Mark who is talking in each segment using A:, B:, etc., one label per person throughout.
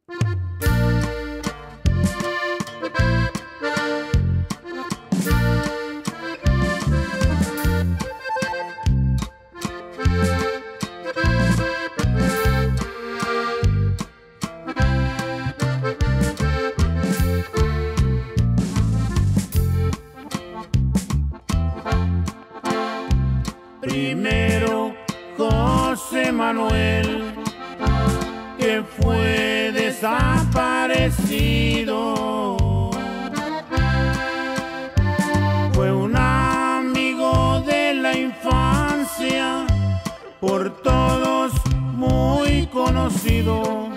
A: Primero José Manuel, que fue desaparecido, fue un amigo de la infancia, por todos muy conocido.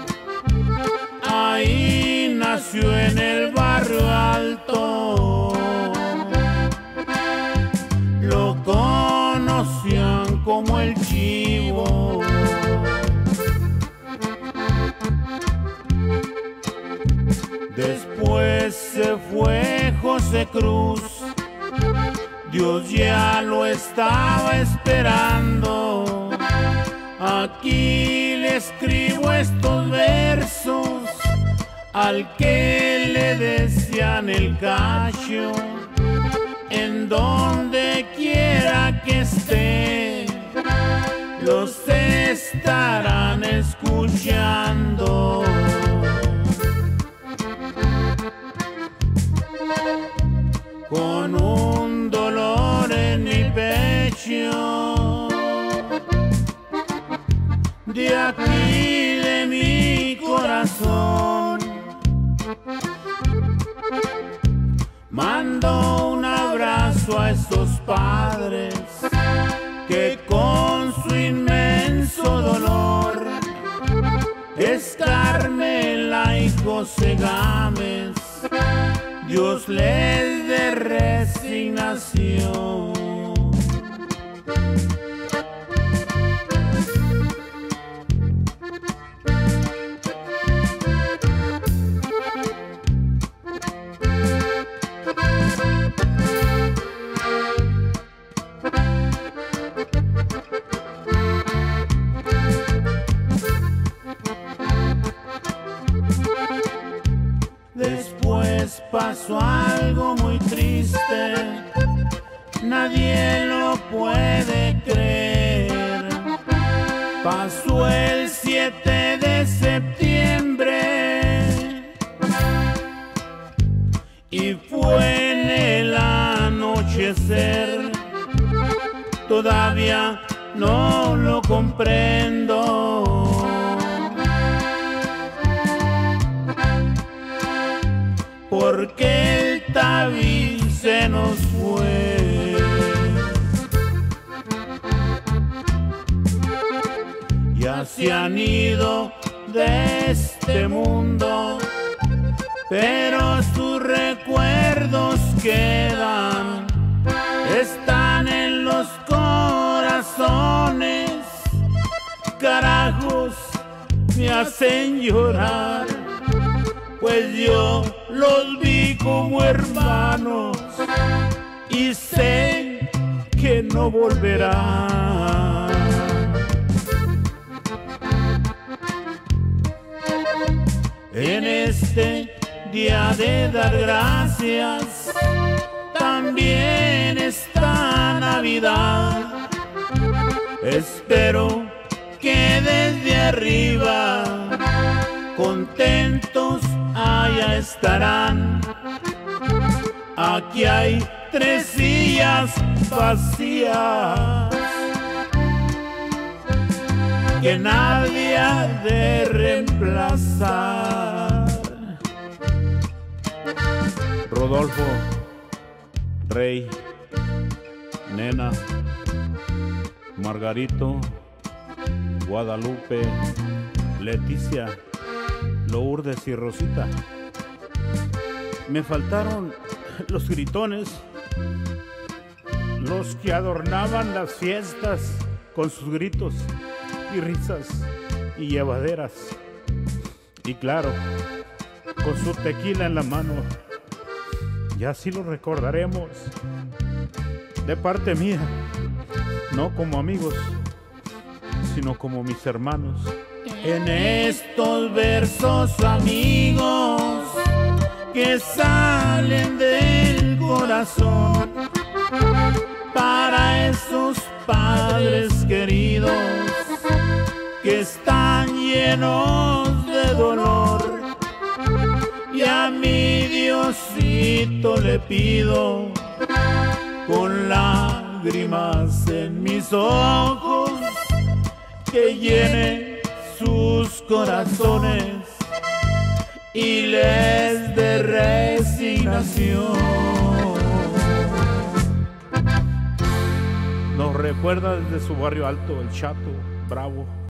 A: Ahí nació en el barrio alto, lo conocían como el Chivo. Después se fue José Cruz, Dios ya lo estaba esperando. Aquí le escribo estos versos al que le decían el Cacho. En donde quiera que esté, los estarán escuchando. Con un dolor en mi pecho, de aquí de mi corazón, mando un abrazo a esos padres que con su inmenso dolor, es Carmela y José Gámez, Dios les dé resignación. Después pasó algo muy triste, nadie lo puede creer. Pasó el 7 de septiembre y fue en el anochecer. Todavía no lo comprendo, porque el Tavi se nos fue. Ya se han ido de este mundo, pero sus recuerdos quedan, están en los corazones. Carajos, me hacen llorar, pues yo los vi como hermanos y sé que no volverán. En este día de dar gracias, también esta Navidad, espero que desde arriba contentos allá estarán. Aquí hay 3 sillas vacías que nadie ha de reemplazar. Rodolfo, Rey, Nena, Margarito, Guadalupe, Leticia, Lourdes y Rosita. Me faltaron los gritones, los que adornaban las fiestas con sus gritos y risas y llevaderas. Y claro, con su tequila en la mano. Y así lo recordaremos, de parte mía, no como amigos, sino como mis hermanos. En estos versos, amigos, que salen del corazón, para esos padres queridos que están llenos de dolor, y a mi Diosito le pido, con lágrimas en mis ojos, que llene sus corazones y les dé resignación. Nos recuerda desde su barrio alto el Chato Bravo.